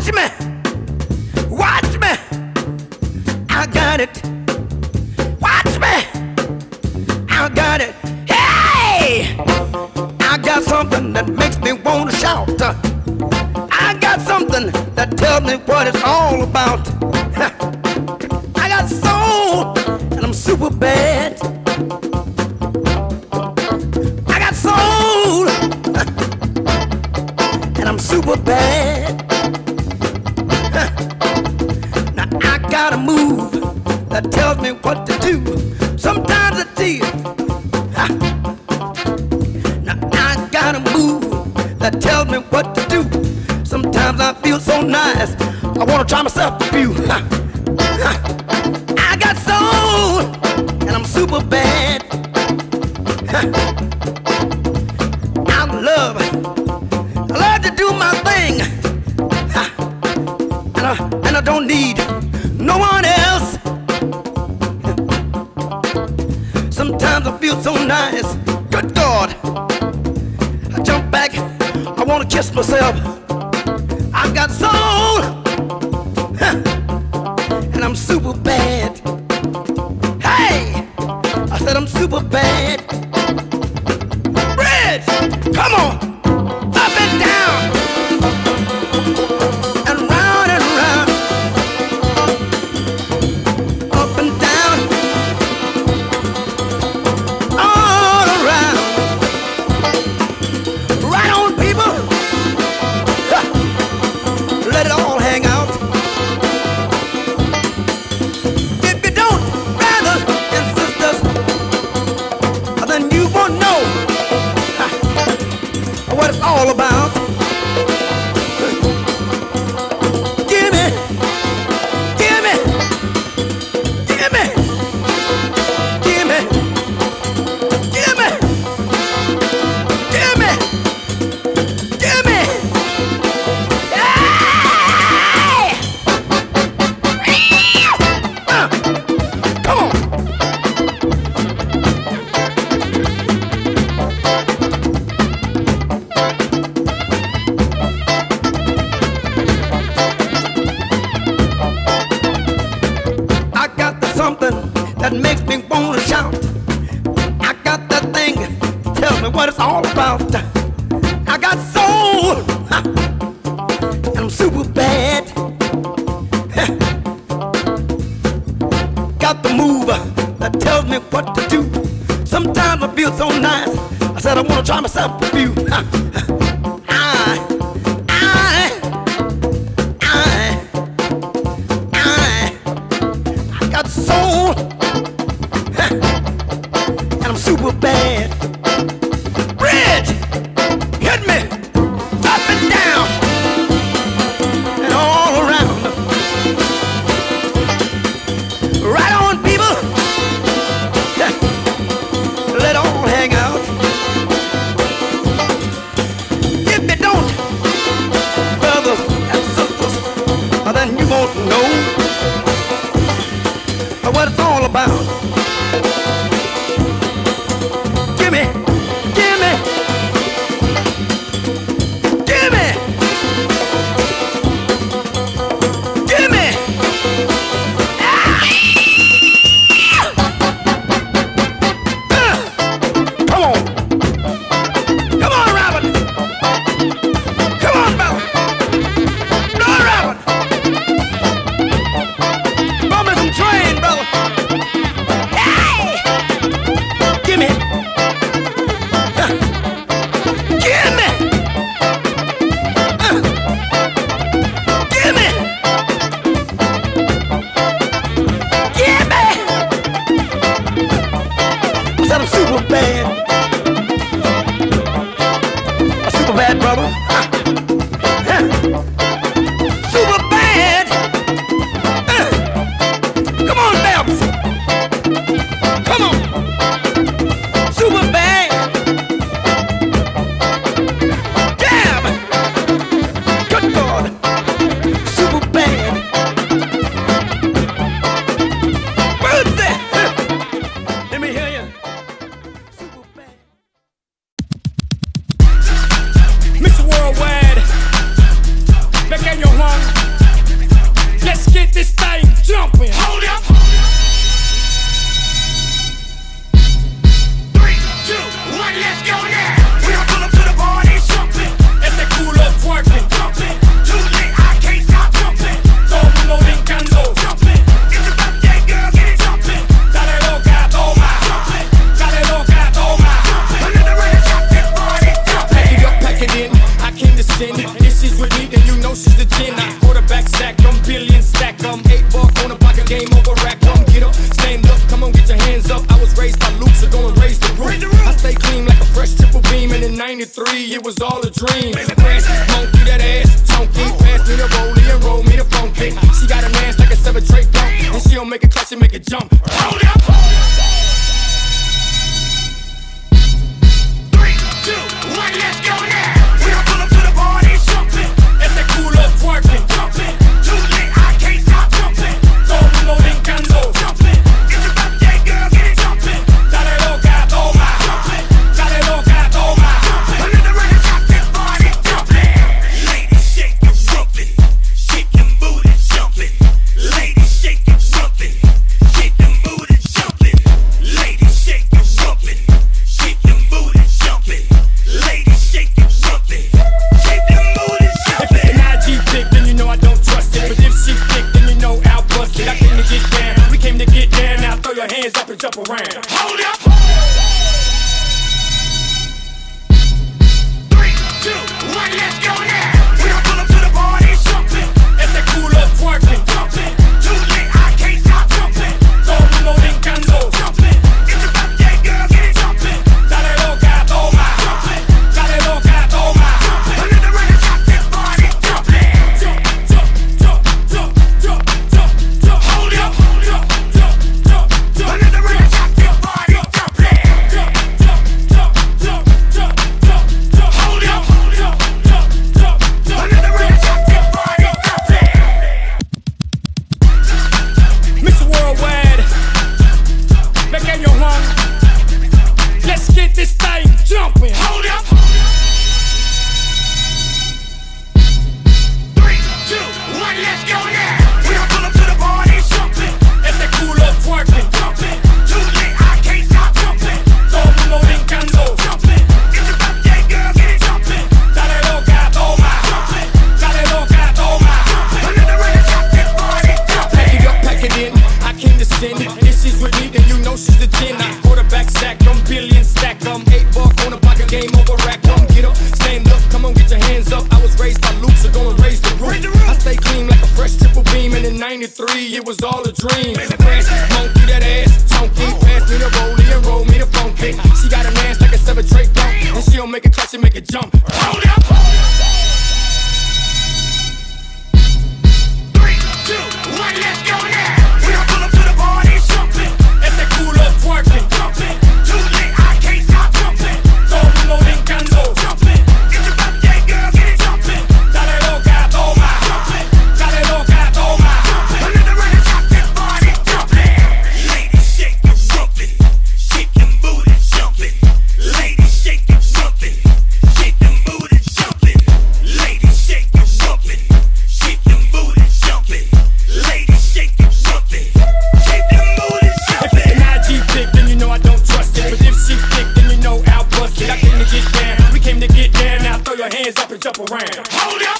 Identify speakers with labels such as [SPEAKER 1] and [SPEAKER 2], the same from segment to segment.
[SPEAKER 1] Watch me, watch me. I got it. Watch me, I got it. Hey, I got something that makes me want to shout. I got something that tells me what it's all about. I got soul and I'm super bad. I got soul and I'm super bad. Now I got a move that tells me what to do. Sometimes it's easy. Now I got a move that tells me what to do. Sometimes I feel so nice, I want to try myself a few. I got soul and I'm super bad. I love to do my thing, and I don't need no one else. Sometimes I feel so nice, good God, I jump back, I want to kiss myself. I got soul, and I'm super bad. Hey, I said I'm super bad. Bridge, come on, up and down, and round and round, up and down, all around. Right on, people. Let it all hang out. If you don't, brothers and sisters, then you won't know what it's all about. Give me, give me, give me, give me, give me, give me, give me. Come on. I got the something that makes me want to shout. I got that thing to tell me what it's all about. I got soul, and I'm super bad. Got the move that tells me what to do. Sometimes I feel so nice, I said I want to try myself a few. I got soul, and I'm super bad. Bridge, hit me, up and down, and all around. Right on, people. Let it all hang out. If you don't, brothers and sisters, then you won't know what it's all about. Give me, give me, give me.
[SPEAKER 2] in '93, it was all a dream. Monkey that ass, chunky, pass me the rollie and roll me the funky. She got an ass like a 7-tray dump, and she don't make it clutch, she make it jump. Hold up. 3, 2, 1, let's go now. We don't pull up to the party, jumping. It's that cool up twerking, jumping. Too lit, I can't stop jumping. Todo mundo brincando, jumping. It's your birthday, girl, get it jumping. Dale loca, toma, jumping. Dale loca, toma, jumping. Another run and top that party, jumping. Ladies, shake your jumping. Shake your booty, jumping. Ladies, shake your jumping. Shake your booty, jumping. Ladies, shake your jumping. Shake your booty, jumping. Ladies, shake your jumping. Shake your booty, jumping. If it's an IG pic, then you know I don't trust it. But if she thick, then you know I'll bust it. I came to get down, we came to get down. Now throw your hands up and jump around. Hold up. 3, 2, 1, let's go now. We don't pull up to the party, jumping. It's that cool up twerking, jumping. Too lit, I can't stop jumping. Todo mundo brincando, jumping. It's your birthday, girl, get it jumping. Dale loca, toma, jumping. Dale loca, toma, jumping. Another run and top that party, jumping. Jump, jump, jump, jump, jump, jump, jump. Hold up, jump, jump, jump, jump. Another run and top that party, jumping. Jump, jump, jump, jump, jump, jump, jump. Hold up, jump, jump, jump, jump. Another run and top that party, jumping. Mr. Worldwide, pequeño Juan, let's get this thing jumping. Hold up. 3, 2, 1, let's go now. We don't pull up to the party, jumping. It's that cool up twerking, jumping. Too lit, I can't stop jumping. Todo mundo brincando, jumping. It's your birthday, girl, get it jumping. Dale loca, toma, jumping. Dale loca, toma, jumping. Another run and top that party, jumping. Pack it up, pack it in. I came to sin. If she's with me, then you know she's the 10. I quarterback stack them, billion stack them. 8 buck on the pocket, game over, rack them. Get up, stand up, come on, get your hands up. I was raised by Luke, so go and raise the roof. I stay clean like a fresh triple beam, and in '93, it was all a dream. Monkey that ass, chunky, pass me the rollie and roll me the funky. She got an ass like a 7-tray dump, and she don't make it clutch, she make it jump. Hold up. 3, 2, 1, let's go now. We don't pull up to the party, jumping. It's that cool up twerking, jumping. Too lit, I can't stop jumping. Todo mundo brincando, jumping. It's your birthday, girl, get it jumping. Dale loca, toma, jumping. Dale loca, toma, jumping. Another run and top that party, jumping. Ladies, shake your jumping. Shake your booty, jumping. Ladies, shake your jumping. Shake your booty, jumping. Ladies, shake your jumping. Shake your booty, jumping. Ladies, shake your jumping. Shake your booty, jumping. If it's an IG pic, then you know I don't trust it. But if she thick, then you know I'll bust it. I came to get down, we came to get down. Now throw your hands up and jump around. Hold up.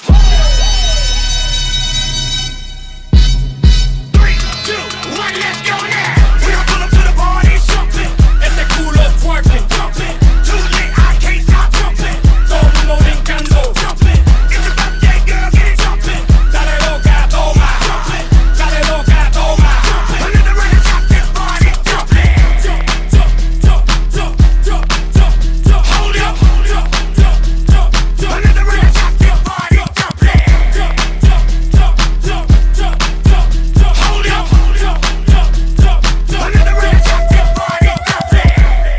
[SPEAKER 2] 3, 2, 1, let's go now. We don't pull up to the party, jumping. It's that cool up twerking, jumping. Too lit, I can't stop jumping. Todo mundo brincando, jumping. It's your birthday, girl, get it jumping. Dale loca, toma, jumping. Dale loca, toma, jumping. Another run and top that party, jumping. Jump, jump, jump, jump, jump, jump, jump. Hold up, jump, jump, jump, jump. Another run and top that party, jumping. Jump, jump, jump, jump, jump, jump, jump. Hold up, jump, jump, jump, jump. Another run and top that party, jumping.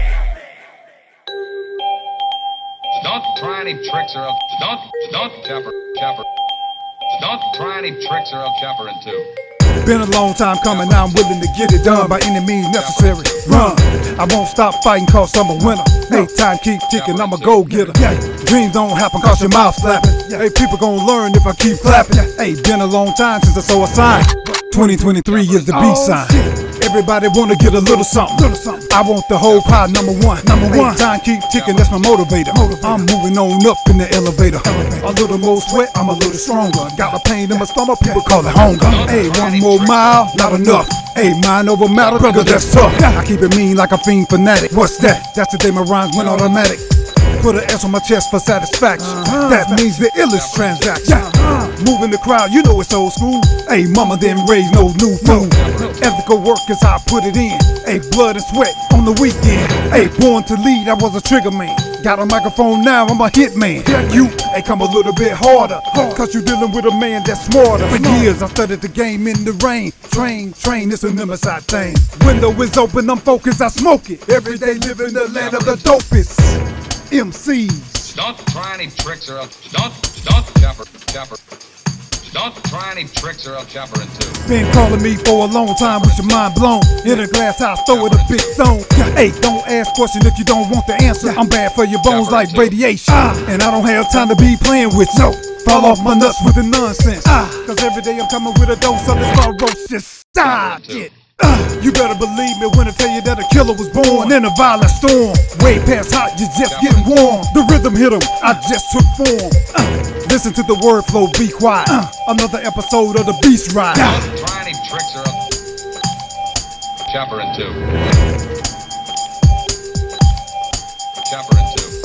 [SPEAKER 3] Don't try any tricks or else don't chopper. Don't try any tricks or else chopper in two.
[SPEAKER 4] Been a long time coming, now I'm willing to get it done by any means necessary. Run, I won't stop fighting cause I'm a winner. Hey, time keep ticking, I'm a go-getter. Dreams don't happen cause your mouth slapping. Hey, people gon' learn if I keep clapping. Hey, been a long time since I saw a sign. 2023 is the B-sign. Everybody wanna get a little something. I want the whole pie, number one. Time keep ticking, that's my motivator. I'm moving on up in the elevator. A little more sweat, I'm a little stronger. Got a pain in my stomach, people call it hunger. Hey, one more mile, not enough. Hey, mind over matter, brother, that's tough. I keep it mean like a fiend fanatic. What's that? That's the day my rhymes went automatic. Put an S on my chest for satisfaction. That means the illest transaction. Moving the crowd, you know it's old school. Hey, mama didn't raise no new food. Ethical work is how I put it in. Hey, blood and sweat on the weekend. Hey, born to lead, I was a trigger man. Got a microphone now, I'm a hitman. You ain't come a little bit harder, cause you dealing with a man that's smarter. For years I studied the game in the rain. Train, it's a nemesis thing. Window is open, I'm focused, I smoke it. Every day living the land of the dopest MCs.
[SPEAKER 3] Don't try any tricks or else. Don't chopper. Don't try any tricks or else chopper in two.
[SPEAKER 4] Been calling me for a long time with your mind blown. In a glass house, throw it a big stone. Hey, don't ask questions if you don't want the answer. I'm bad for your bones like radiation. And I don't have time to be playing with you. Fall off my nuts with the nonsense. Cause every day I'm coming with a dose of this ferocious style shit. You better believe me when I tell you that a killer was born in a violent storm. Way past hot, you just getting warm. The rhythm hit him, I just took form. Listen to the word flow, be quiet. Another episode of the Beast Ride.
[SPEAKER 3] Don't try any tricks or else. Chopper in two. Chopper in two.